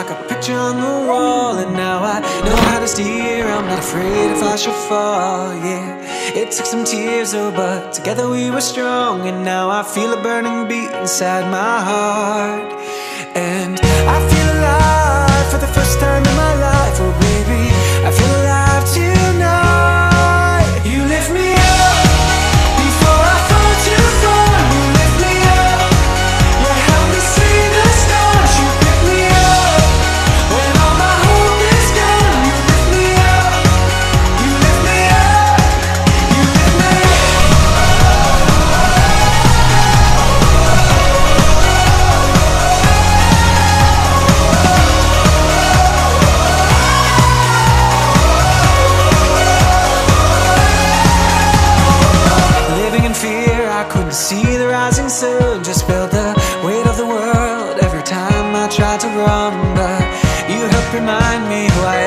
like a picture on the wall. And now I know how to steer, I'm not afraid if I should fall, yeah. It took some tears, oh, but together we were strong. And now I feel a burning beat inside my heart. And I feel alive for the first time in my life. Oh baby, I feel alive tonight. You lift me up before I fall too far. You lift me up, you help me see the stars. You pick me up when all my hope is gone. You lift me up, you lift me up, you lift me up. Living in fear, I couldn't see the rising sun. Just felt the weight of the world every time I tried to run. But you helped remind me who I